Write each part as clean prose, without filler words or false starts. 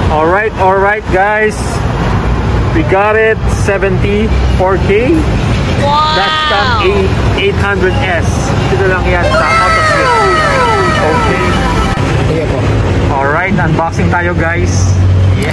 Alright guys, we got it. 74K. Wow! Dashcam A800S. Dito lang yan sa AutoSwift. Okay. Alright, unboxing tayo guys. Yeah.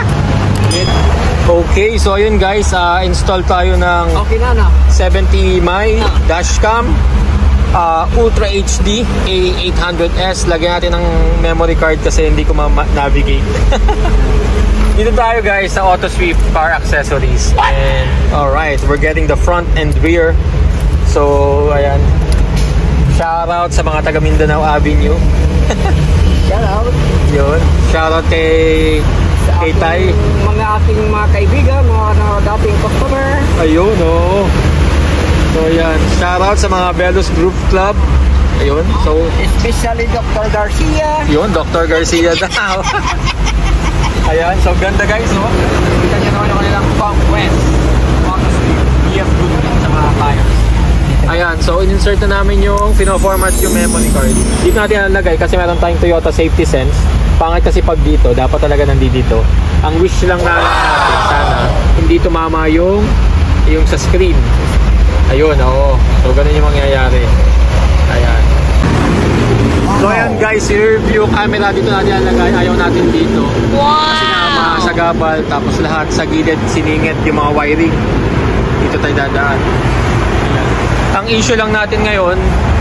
Okay, so ayun guys, install tayo ng 70 my dashcam Ultra HD A800S. Lagyan natin ng memory card kasi hindi ko ma-navigate. Dito tayo guys sa AutoSwift car accessories. And alright, we're getting the front and rear. So ayan, shout out sa mga taga Mindanao Avenue. Shout out. Yun, shout out kay Tay, mga ating mga kaibigan, mga dating customer. ayun oh. So yan, shout out sa mga Velos Group Club. Ayun, so Especially Dr. Garcia. yun, Dr. Garcia daw. Ayan, so ganda guys, no? Kita nyo naman yung kanilang Conquest AutoSwift BF Good sa mga tires. Ayan, so in-insert na namin yung pino-format yung memory card. Dito natin nalagay kasi meron tayong Toyota Safety Sense. Pangit kasi pag dito, dapat talaga nandito. Ang wish lang natin, sana hindi tumama yung sa screen. Ayun, oo. So ganun yung mangyayari. Ayan. So ayan guys, i-review camera dito natin nalagay. Ayaw natin dito. Wow! Kasi masagabal, tapos lahat sa gilid siningit yung mga wiring. Dito tayo dadaan. Ang issue lang natin ngayon,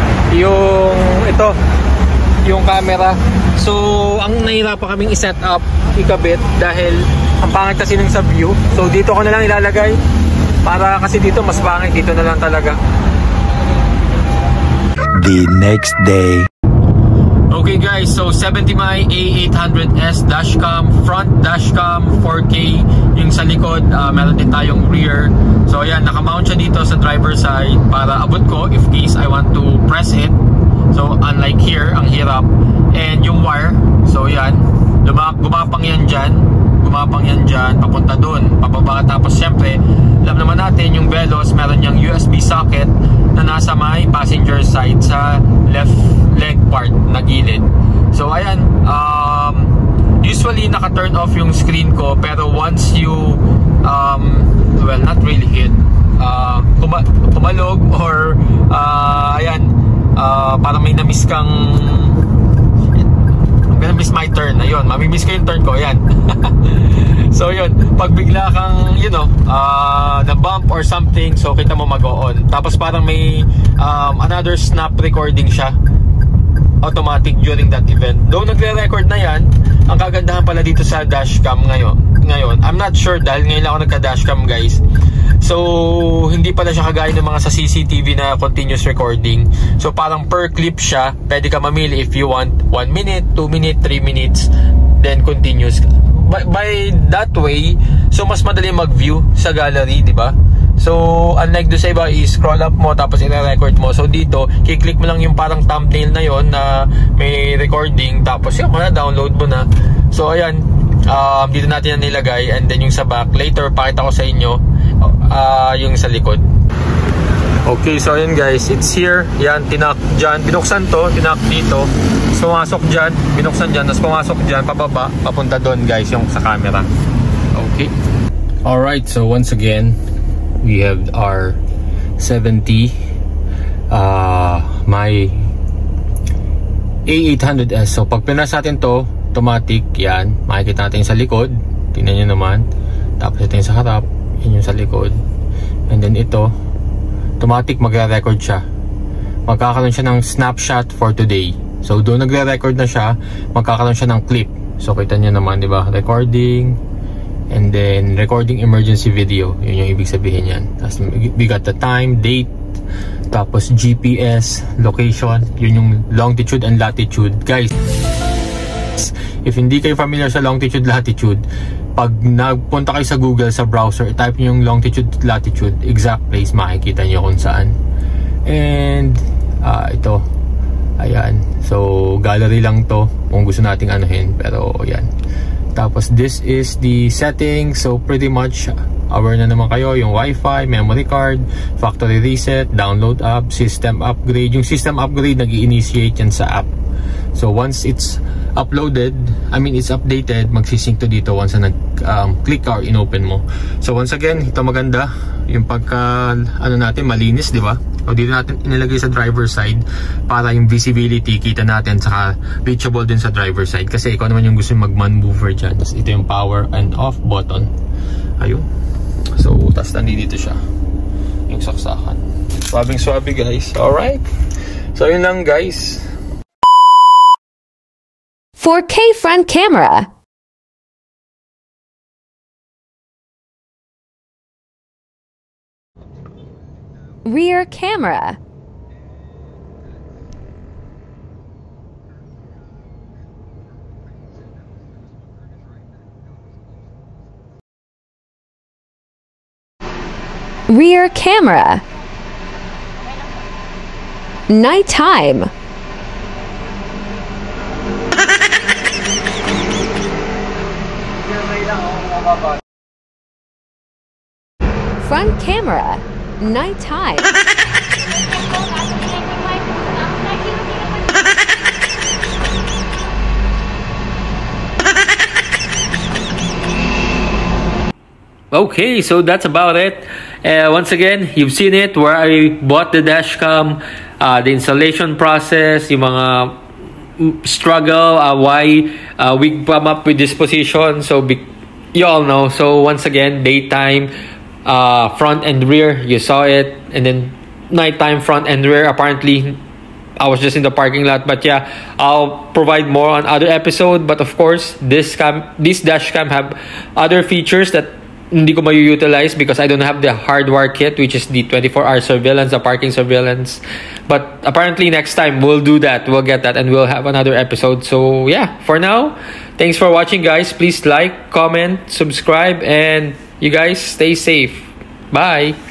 yung camera. So, ang nahirapan kaming i-set up, ikabit, dahil ang pangit kasi nung sa view. So, dito ko na lang ilalagay. Para kasi dito, mas pangit. Dito na lang talaga. The next day. Okay guys, so 70 my A800S dashcam, front dashcam, 4K. Yung sa likod, meron din tayong rear. So, ayan, nakamount siya dito sa driver side para abot ko if case I want to press it. So, unlike here, ang hirap. And yung wire, so yan, gumapang yan dyan, papunta dun, pababa. Tapos syempre, alam naman natin yung Velos, meron yung USB socket na nasa may passenger side sa left leg part na gilid. So ayan, usually naka-turn off yung screen ko, pero once you, well, not really hit, pumalog or, ayan, parang may na-miss kang, I'm gonna miss my turn. Ayun, mamimiss ko yung turn ko. Ayan. So yun, pag bigla kang, na-bump or something, so kita mo mag-on. Tapos parang may another snap recording siya. Automatic during that event. Though nagre-record na yan, ang kagandahan pala dito sa dashcam ngayon, I'm not sure dahil ngayon lang ako nagka-dashcam guys. So, hindi pala siya kagaya ng mga sa CCTV na continuous recording. So, parang per clip siya. Pwede ka mamili if you want 1 minute, 2 minutes, 3 minutes, then continuous. By that way, so mas madali mag-view sa gallery, di ba? So, unlike do sa iba, i-scroll up mo tapos i-record mo. So, dito, kiklik mo lang yung parang thumbnail na yon na may recording. Tapos, yun, download mo na. So, ayan, dito natin na nilagay. And then yung sa back, later, pakita ko sa inyo yung sa likod. Okay, so ayan guys, it's here. Yan, tinak dyan, binuksan to, tinak dito, pumasok dyan, binuksan dyan, tapos pumasok dyan, pababa, papunta doon guys, yung sa camera. Okay. Alright, so once again, we have our 70 my A800S. So pag pinas natin to, automatic, yan, makikita natin sa likod, tingnan nyo naman, tapos ito yung sa harap, yun yung sa likod, and then ito automatic magre-record siya, magkakaroon siya ng snapshot for today. So doon nagre-record na siya, magkakaroon siya ng clip. So kita nyo naman, di ba, recording, and then recording emergency video, yun yung ibig sabihin yan. Tapos we got the time, date, tapos GPS, location, yun yung longitude and latitude. Guys, if hindi kayo familiar sa longitude, latitude, pag nagpunta kayo sa Google, sa browser, type nyo yung longitude, latitude, exact place, makikita nyo kung saan. And ito, ayan, so gallery lang to kung gusto nating anuhin, pero ayan. Tapos this is the settings. So pretty much aware na naman kayo, yung Wi-Fi, memory card, factory reset, download app, system upgrade. Yung system upgrade nag-i-initiate yan sa app. So once it's uploaded, it's updated, magsisync to dito once na nag-click or inopen mo. So once again, ito maganda yung pagka natin malinis, di ba? O dito natin inilagay sa driver side para yung visibility kita natin, saka reachable din sa driver side, kasi ikaw naman yung gusto mag-maneuver dyan. Ito yung power and off button. Ayun. So tas nandito siya yung saksakan. Swabing guys. Alright, so yun lang guys. 4K front camera. Rear camera. Rear camera. Nighttime. Front camera. Nighttime. Okay, so that's about it. Once again, you've seen it where I bought the dashcam, the installation process, yung mga struggle, why we come up with this position. So you all know. So once again, daytime, front and rear, you saw it, and then nighttime, front and rear. Apparently I was just in the parking lot, but yeah, I'll provide more on other episode. But of course, this dash cam have other features that hindi ko ma-utilize because I don't have the hardware kit, which is the 24-hour surveillance, the parking surveillance. But apparently next time we'll do that, we'll get that, and we'll have another episode. So yeah, for now, thanks for watching guys. Please like, comment, subscribe, and you guys stay safe. Bye.